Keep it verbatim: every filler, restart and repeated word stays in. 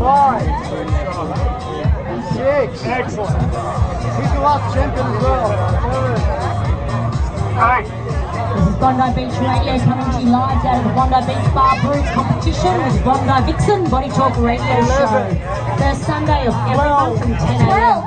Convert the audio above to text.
Five. Six. Excellent. He's the last champion as well. Eight. This is Bondi Beach Radio coming to you live out of the Bondi Beach Bar Brews competition with Bondi Vixen Body Talk Radio Show. First Sunday of every month from ten a m